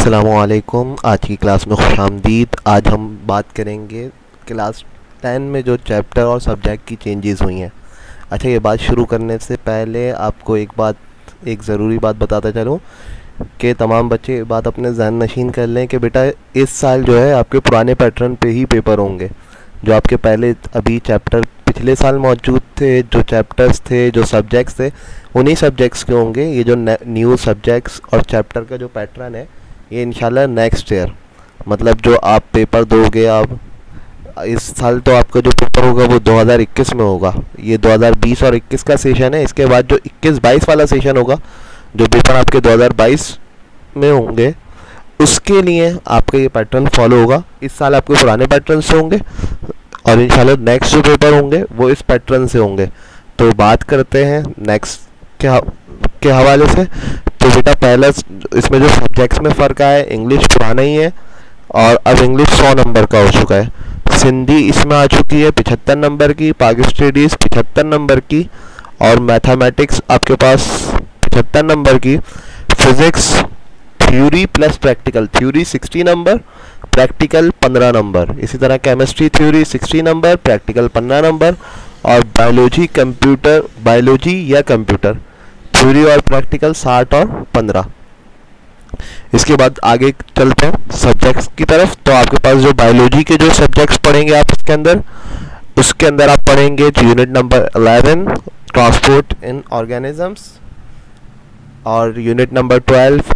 अस्सलामुअलैकुम। आज की क्लास में खुशामदीद। आज हम बात करेंगे क्लास 10 में जो चैप्टर और सब्जेक्ट की चेंजेस हुई हैं। अच्छा, ये बात शुरू करने से पहले आपको एक ज़रूरी बात बताता चलूँ कि तमाम बच्चे ये बात अपने जहन नशीन कर लें कि बेटा इस साल जो है आपके पुराने पैटर्न पे ही पेपर होंगे। जो आपके पहले अभी चैप्टर पिछले साल मौजूद थे, जो चैप्टर्स थे, जो सब्जेक्ट्स थे, उन्हीं सब्जेक्ट्स के होंगे। ये जो न्यू सब्जेक्ट्स और चैप्टर का जो पैटर्न है ये इंशाल्लाह नेक्स्ट ईयर, मतलब जो आप पेपर दोगे आप इस साल, तो आपका जो पेपर होगा वो 2021 में होगा। ये 2020 और 21 का सेशन है। इसके बाद जो 21-22 वाला सेशन होगा, जो पेपर आपके 2022 में होंगे, उसके लिए आपका ये पैटर्न फॉलो होगा। इस साल आपके पुराने पैटर्न से होंगे और इंशाल्लाह नेक्स्ट जो पेपर होंगे वो इस पैटर्न से होंगे। तो बात करते हैं नेक्स्ट के हवाले से। तो बेटा पहला इसमें जो सब्जेक्ट्स में फ़र्क आया है, इंग्लिश पुराना ही है और अब इंग्लिश 100 नंबर का हो चुका है। सिंधी इसमें आ चुकी है 75 नंबर की, पाक स्टडीज़ 75 नंबर की और मैथमेटिक्स आपके पास 75 नंबर की। Physics theory plus practical, theory 60 number, practical 15 number. इसी तरह chemistry theory 60 number, practical 15 number. और बायोलॉजी या कंप्यूटर थ्योरी और प्रैक्टिकल 60 और 15। इसके बाद आगे चलते हैं सब्जेक्ट्स की तरफ। तो आपके पास जो बायोलॉजी के जो सब्जेक्ट्स पढ़ेंगे आप उसके अंदर आप पढ़ेंगे unit number 11 transport in organisms, और यूनिट नंबर 12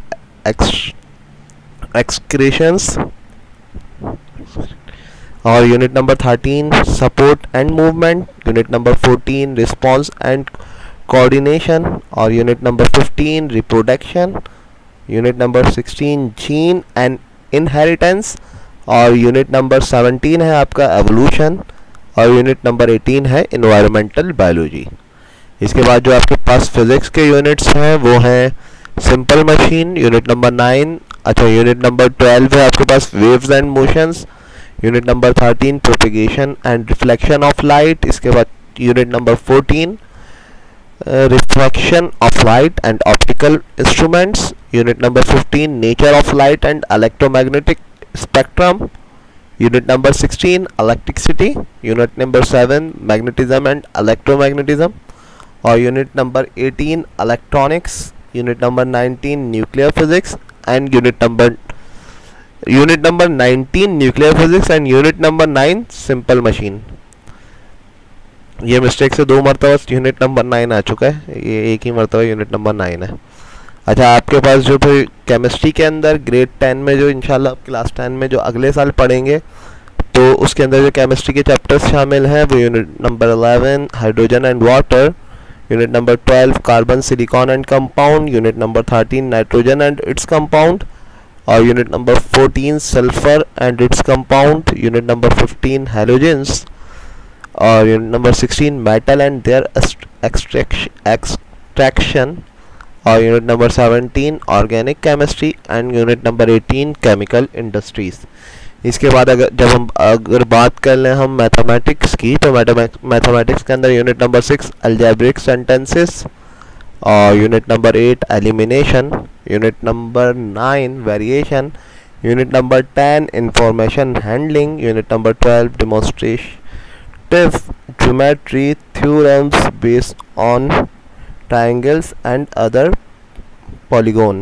एक्सक्रीशंस, और unit number 13 support and movement, unit number 14 response and coordination, और unit number 15 reproduction, unit number 16 gene and inheritance, और यूनिट नंबर 17 है आपका एवोल्यूशन, और यूनिट नंबर 18 है environmental biology. इसके बाद जो आपके पास फिजिक्स के यूनिट्स हैं वो हैं सिंपल मशीन, यूनिट नंबर 9। अच्छा, यूनिट नंबर 12 है आपके पास waves and motions, unit number 13 propagation and reflection of light. इसके बाद unit number 14 refraction of light and optical instruments, unit number 15 nature of light and electromagnetic spectrum, unit number 16 electricity, unit number 7 magnetism and electromagnetism, और unit number 18 electronics, unit number 19 nuclear physics and unit number 19 nuclear physics and unit number 9 simple machine. ये mistake से 2 मरतबा unit number 9 आ चुका है, ये एक ही मरतबा unit number 9 है। अच्छा, आपके पास जो फिर केमिस्ट्री के अंदर ग्रेड 10 में जो इंशाल्लाह क्लास 10 में जो अगले साल पढ़ेंगे, तो उसके अंदर जो केमिस्ट्री के चैप्टर्स शामिल हैं वो unit number 11 hydrogen and water, unit number 12 carbon silicon and compound, unit number 13 nitrogen and its compound, और unit number 14 sulphur and its compound, unit number 15 halogens, और unit number 16 metal and their extraction, और unit number 17 organic chemistry and unit number 18 chemical industries. इसके बाद अगर बात कर लें हम मैथमेटिक्स की, तो मैथमेटिक्स के अंदर यूनिट नंबर 6 अलजेब्रिक सेंटेंसेस, और unit number 8 elimination, unit number 9 variation, unit number 10 information handling, unit number 12 demonstrative geometry theorems based on triangles and other polygon,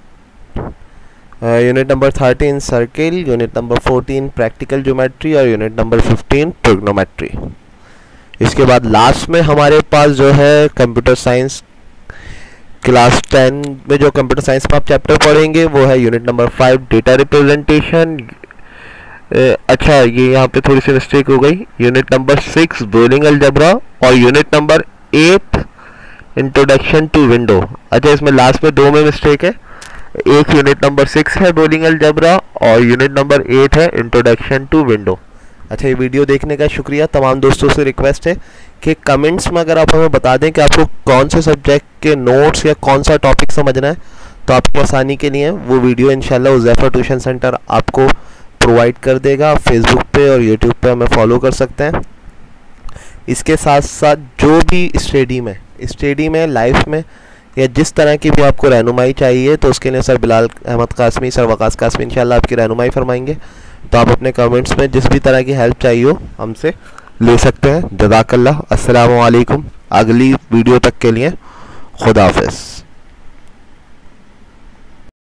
unit number 13 circle, unit number 14 practical geometry, और unit number 15 trigonometry. इसके बाद last में हमारे पास जो है computer science class 10 में जो computer science में आप चैप्टर पढ़ेंगे वो है यूनिट नंबर 5 डेटा रिप्रेजेंटेशन। अच्छा, ये यहाँ पे थोड़ी सी मिस्टेक हो गई, यूनिट नंबर 6 बोलिंग अलजेब्रा, और unit number 8 introduction to window. अच्छा, इसमें लास्ट में 2 में मिस्टेक है, एक यूनिट नंबर 6 है बोलिंग अलजेब्रा और यूनिट नंबर 8 है इंट्रोडक्शन टू विंडो। अच्छा, ये वीडियो देखने का शुक्रिया। तमाम दोस्तों से रिक्वेस्ट है कि कमेंट्स में अगर आप हमें बता दें कि आपको कौन से सब्जेक्ट के नोट्स या कौन सा टॉपिक समझना है, तो आपकी आसानी के लिए वो वीडियो इंशाल्लाह उज़ैफ़ा ट्यूशन सेंटर आपको प्रोवाइड कर देगा। आप फेसबुक पे और यूट्यूब पे हमें फॉलो कर सकते हैं। इसके साथ साथ जो भी स्टडी में लाइफ में या जिस तरह की भी आपको रहनुमाई चाहिए तो उसके लिए सर बिलाल अहमद कासमी, सर वकास कासमी इंशाल्लाह आपकी रहनुमाई फरमाएंगे। तो आप अपने कमेंट्स में जिस भी तरह की हेल्प चाहिए हो हमसे ले सकते हैं। जज़ाकल्लाह। अस्सलामु अलैकुम। अगली वीडियो तक के लिए खुदा हाफ़िज़।